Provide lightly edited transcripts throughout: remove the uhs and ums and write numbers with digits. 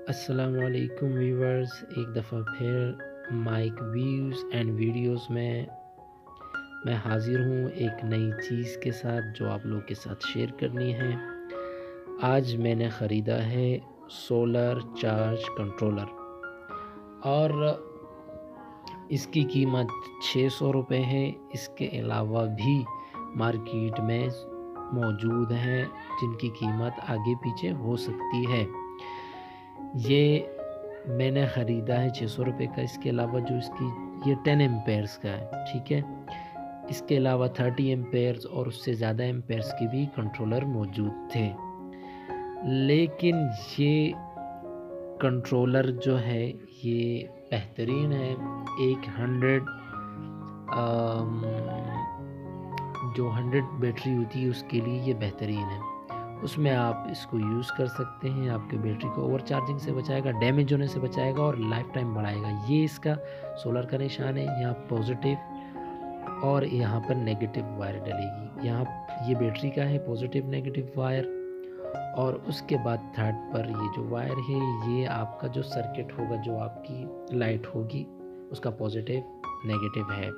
अस्सलामुअलैकुम व्यूवर्स, एक दफ़ा फिर माइक व्यूज़ एंड वीडियोस में मैं हाज़िर हूँ एक नई चीज़ के साथ जो आप लोग के साथ शेयर करनी है। आज मैंने ख़रीदा है सोलर चार्ज कंट्रोलर और इसकी कीमत 600 रुपये है। इसके अलावा भी मार्केट में मौजूद हैं जिनकी कीमत आगे पीछे हो सकती है। ये मैंने ख़रीदा है 600 रुपये का। इसके अलावा जो इसकी ये 10 एम्पेयर्स का है, ठीक है। इसके अलावा 30 एम्पेयर्स और उससे ज़्यादा एम्पेयर्स के भी कंट्रोलर मौजूद थे, लेकिन ये कंट्रोलर जो है ये बेहतरीन है। एक 100 बैटरी होती है उसके लिए ये बेहतरीन है। उसमें आप इसको यूज़ कर सकते हैं, आपके बैटरी को ओवर चार्जिंग से बचाएगा, डैमेज होने से बचाएगा और लाइफ टाइम बढ़ाएगा। ये इसका सोलर का निशान है, यहाँ पॉजिटिव और यहाँ पर नेगेटिव वायर डलेगी। यहाँ ये बैटरी का है पॉजिटिव नेगेटिव वायर, और उसके बाद थर्ड पर ये जो वायर है ये आपका जो सर्किट होगा, जो आपकी लाइट होगी उसका पॉजिटिव नेगेटिव है।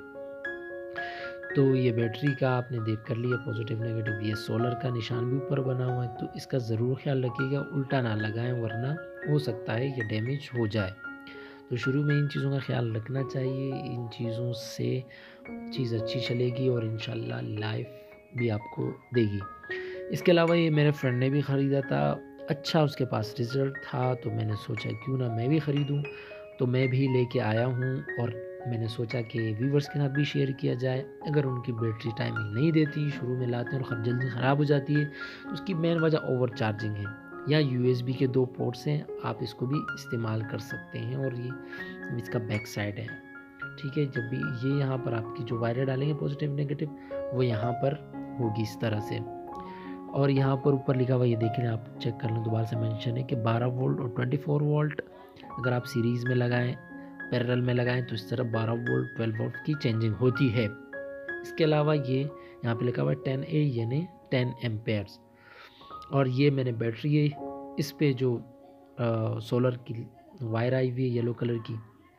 तो ये बैटरी का आपने देख कर लिया पॉजिटिव नेगेटिव। ये सोलर का निशान भी ऊपर बना हुआ है, तो इसका ज़रूर ख्याल रखिएगा उल्टा ना लगाएं, वरना हो सकता है ये डैमेज हो जाए। तो शुरू में इन चीज़ों का ख्याल रखना चाहिए। इन चीज़ों से चीज़ अच्छी चलेगी और इंशाल्लाह लाइफ भी आपको देगी। इसके अलावा ये मेरे फ्रेंड ने भी ख़रीदा था, अच्छा उसके पास रिज़ल्ट था, तो मैंने सोचा क्यों ना मैं भी ख़रीदूँ। तो मैं भी लेके आया हूँ और मैंने सोचा कि व्यूवर्स के साथ भी शेयर किया जाए। अगर उनकी बैटरी टाइमिंग नहीं देती, शुरू में लाते हैं और जल्दी ख़राब हो जाती है, तो उसकी मेन वजह ओवर चार्जिंग है। या USB के 2 पोर्ट्स हैं, आप इसको भी इस्तेमाल कर सकते हैं। और ये इसका बैक साइड है, ठीक है। जब भी ये यहाँ पर आपकी जो वायर डालेंगे पॉजिटिव नेगेटिव, वो यहाँ पर होगी इस तरह से। और यहाँ पर ऊपर लिखा हुआ ये देखिए, आप चेक कर लें, दोबारा से मेंशन है कि 12 वोल्ट और 24 वोल्ट। अगर आप सीरीज़ में लगाएं, पैरेलल में लगाएं, तो इस तरफ 12 वोल्ट 12 वोल्ट की चेंजिंग होती है। इसके अलावा ये यहाँ पे लिखा हुआ है 10A यानी 10 एम्पेयर्स। और ये मैंने बैटरी है, इस पे जो सोलर की वायर आई हुई है येलो कलर की,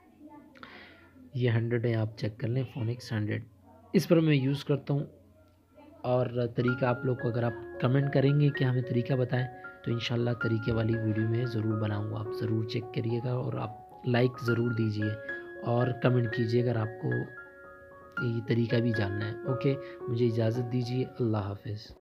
ये 100 है, आप चेक कर लें, फोनिक्स 100। इस पर मैं यूज़ करता हूँ। और तरीका आप लोग को अगर आप कमेंट करेंगे कि हमें तरीका बताएं, तो इंशाल्लाह तरीके वाली वीडियो में ज़रूर बनाऊंगा। आप ज़रूर चेक करिएगा और आप लाइक ज़रूर दीजिए और कमेंट कीजिए अगर आपको ये तरीका भी जानना है। ओके, मुझे इजाज़त दीजिए। अल्लाह हाफ़िज़।